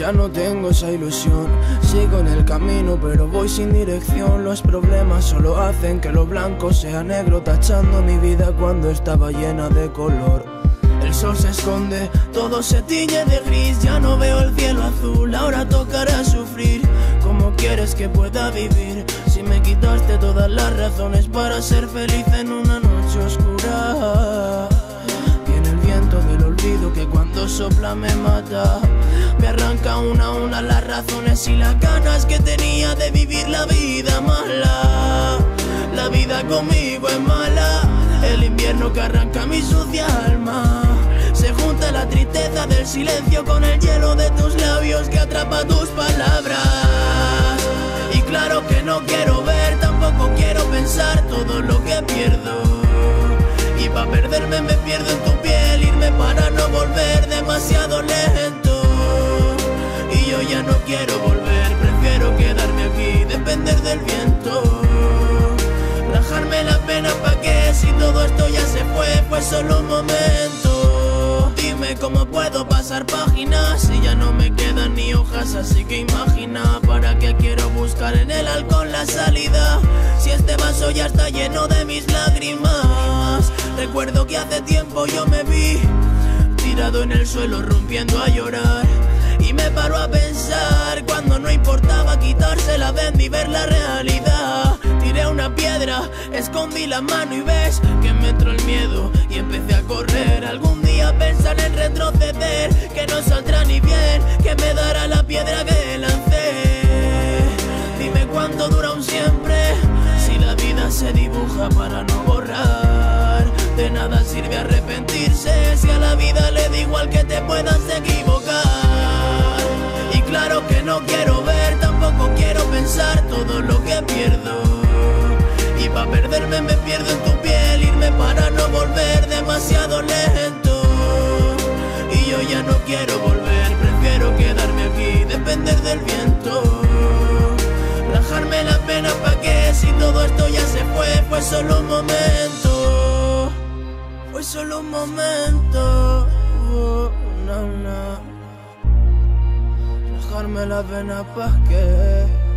Ya no tengo esa ilusión. Sigo en el camino pero voy sin dirección. Los problemas solo hacen que lo blanco sea negro, tachando mi vida cuando estaba llena de color. El sol se esconde, todo se tiñe de gris. Ya no veo el cielo azul, ahora tocará sufrir. ¿Cómo quieres que pueda vivir si me quitaste todas las razones para ser feliz en una noche oscura? Viene el viento del olvido que cuando sopla me mata. Me arranca una a una las razones y las ganas que tenía de vivir la vida mala. La vida conmigo es mala. El invierno que arranca mi sucia alma. Se junta la tristeza del silencio con el hielo de tus labios que atrapa tus palabras. Y claro que no quiero ver, tampoco quiero pensar todo lo que pierdo. Y pa' perderme me pierdo en tu piel, irme para no volver demasiado lento. Y yo ya no quiero volver, prefiero quedarme aquí, depender del viento. Rajarme las penas pa' que si todo esto ya se fue solo un momento. Dime cómo puedo pasar páginas si ya no me quedan ni hojas, así que imagina para qué quiero buscar en el alcohol la salida. Si este vaso ya está lleno de mis lágrimas. Recuerdo que hace tiempo yo me vi tirado en el suelo rompiendo a llorar. Y me paro a pensar cuando no importaba quitársela de mí, ver la realidad. Tiré una piedra, escondí la mano y ves que me entró el miedo y empecé a correr. Algún día pensar en retroceder, que no saldrá ni bien, que me dará la piedra que lancé. Dime cuánto dura un siempre, si la vida se dibuja para no borrar. De nada sirve arrepentirse, si a la vida le da igual que te puedas equivocar. Y claro que no quiero ver, tampoco quiero pensar todo lo que pierdo. Y pa' perderme me pierdo en tu piel, irme para no volver demasiado lento. Y yo ya no quiero volver, prefiero quedarme aquí, depender del viento. Rajarme las penas pa' que si todo esto ya se fue solo un momento. Fue solo un momento. No. Rajarme las penas pa' que